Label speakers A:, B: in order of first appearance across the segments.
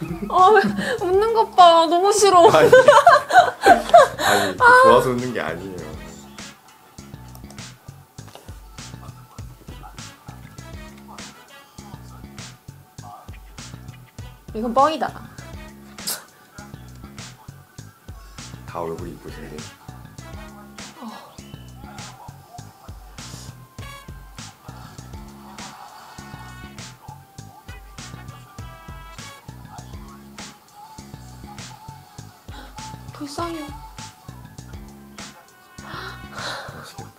A: 웃는 것 봐. 너무 싫어.
B: 아니 좋아서 웃는 게 아니에요.
A: 이건 뻥이다.
B: 다 얼굴이 이쁘신데.
A: 불쌍해.
B: 맛있겠다.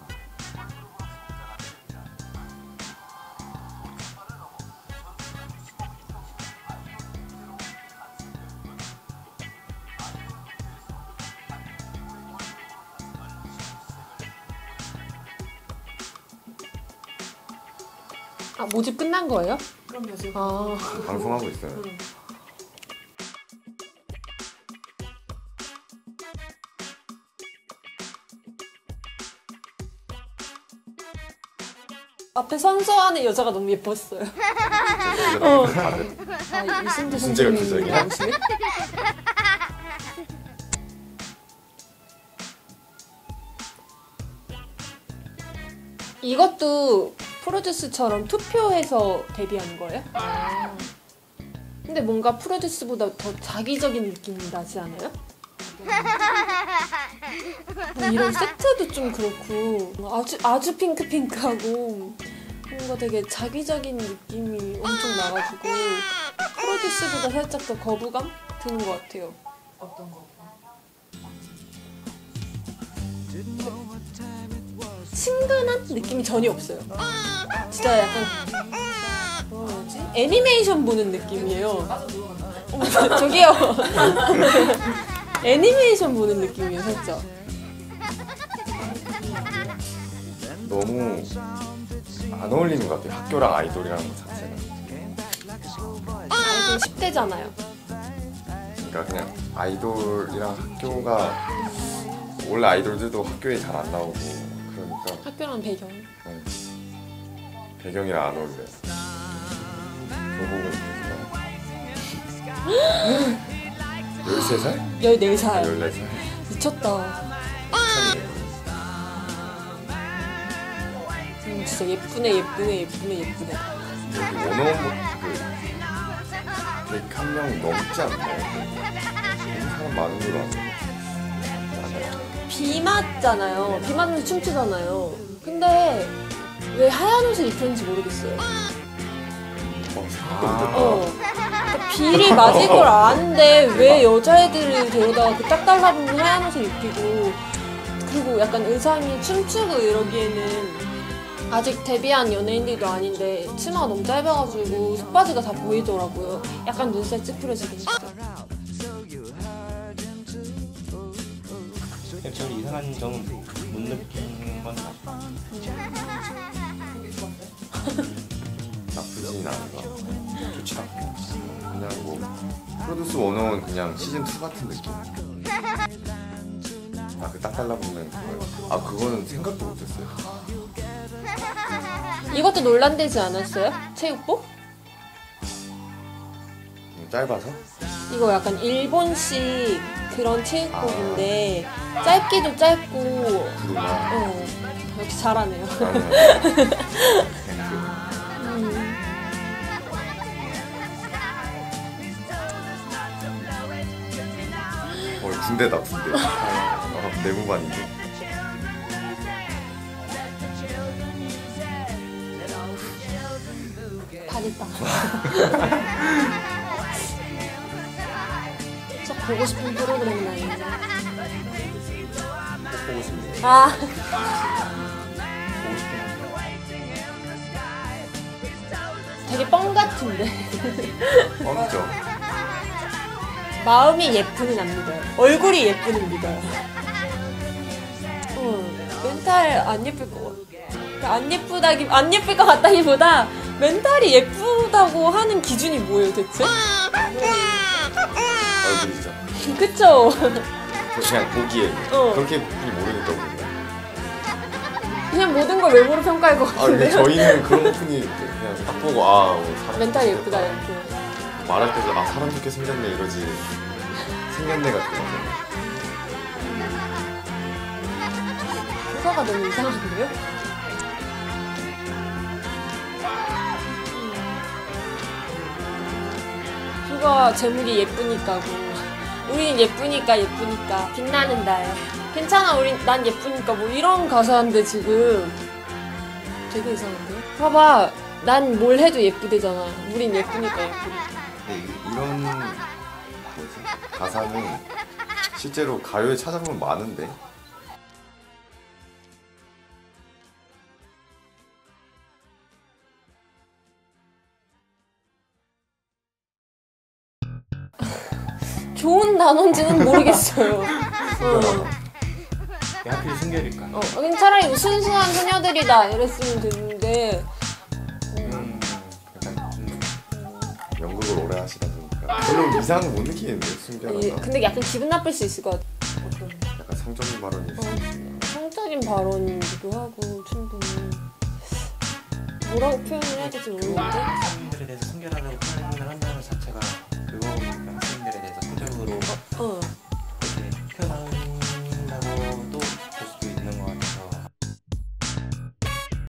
A: 모집 끝난 거예요?
C: 그럼요, 지금.
B: 방송하고 있어요.
A: 앞에 선서하는 여자가 너무 예뻤어요.
B: 다들
A: 이순재
B: 이순재가
A: 선생님
B: 표정이야?
A: 나오시네? 이것도 프로듀스처럼 투표해서 데뷔하는 거예요? 근데 뭔가 프로듀스보다 더 자기적인 느낌이 나지 않아요? 이런 세트도 좀 그렇고 아주 핑크핑크하고 뭔가 되게 자기적인 느낌이 엄청 나가지고 프로듀스보다 살짝 더 거부감 드는 것 같아요.
C: 어떤 거?
A: 친근한 느낌이 전혀 없어요. 진짜 약간 뭐지? 애니메이션 보는 느낌이에요. 저기요. 애니메이션 보는 느낌이에요, 살짝.
B: 너무 안 어울리는 것 같아요. 학교랑 아이돌이라는 것 자체가.
A: 아이돌 10대잖아요.
B: 그러니까 그냥 아이돌이랑 학교가 원래 아이돌들도 학교에 잘 안 나오고 그러니까
A: 학교랑 배경.
B: 배경이랑 안 어울려요. 교복은 입으시나요? 13살?
A: 14살.
B: 14살?
A: 미쳤다. 진짜 예쁘네.
B: 여기 원어원 그 101명 넘지 않나요? 사람 많은 걸로 알고 있는데.
A: 비 맞잖아요. 비 맞으면서 춤추잖아요. 근데 왜 하얀 옷을 입혔는지 모르겠어요. 그러니까 비를 맞을 걸 아는데 왜 여자애들을 데려다가 그 딱 달라붙는 하얀 옷을 입히고, 그리고 약간 의상이 춤추고 이러기에는 아직 데뷔한 연예인들도 아닌데 치마가 너무 짧아가지고 속바지가 다 보이더라고요. 약간 눈살 찌푸려지긴 했어요.
D: 별 이상한 점은 못 느낀 건 같아요.
B: 나쁘진 않은 것 같아요. 좋지 않고 그냥 뭐 프로듀스 101 그냥 시즌2 같은 느낌. 그 딱 달라붙는 그거요. 그거는 생각도 못했어요.
A: 이것도 논란되지 않았어요? 체육복?
B: 짧아서?
A: 이거 약간 일본식 그런 체육복인데 짧기도 짧고
B: 부르나?
A: 역시 잘하네요.
B: 군대다 군대. 내무반인데.
A: 잘했다. 저 보고 싶은 프로그램은 아닌데.
B: 보고 싶네요. 보고 싶긴
A: 되게 뻥 같은데.
B: 뻥이죠.
A: 마음이 예쁘는 안 믿어요. 얼굴이 예쁘는 믿어요. 멘탈 안 예쁠 것 같아. 안 예쁠 것 같다기보다 멘탈이 예쁘다고 하는 기준이 뭐예요, 대체?
B: 얼굴이죠.
A: 그쵸?
B: 그냥 보기에 그렇게 보기 모르겠다고.
A: 그냥 모든 걸 외모로 평가할 것
B: 근데
A: 같은데요?
B: 저희는 그런 부분이 그냥 딱 보고 사람
A: 멘탈이 예쁘다 이렇게.
B: 말할 때도 아 사람 좋게 생겼네 이러지 생겼네 같은 거.
A: 표가가 너무 이상한데요? 표가 제목이 예쁘니까고 우린 예쁘니까 빛나는 달 괜찮아 우린 난 예쁘니까 뭐 이런 가사인데 지금 되게 이상한데요? 봐봐 난 뭘 해도 예쁘대잖아 우린 예쁘니까 예쁘니까
B: 근데 이런 뭐지 가사는 실제로 가요에 찾아보면 많은데.
A: 좋은 단어인지는 모르겠어요.
D: 왜 하필 순결일까?
A: 그냥 차라리 순수한 소녀들이다 이랬으면 됐는데
B: 약간 연극을 오래 하시다 보니까 별로 이상은 못 느끼는데 순결하다.
A: 근데 약간 기분 나쁠 수 있을 것 같아.
B: 약간 성적인 발언일 수 있으니까.
A: 성적인 발언이기도 하고 충분히 뭐라고 표현을 해야 될지 모르겠는데
D: 사람들에 대해서 순결하다고 표현을 한다는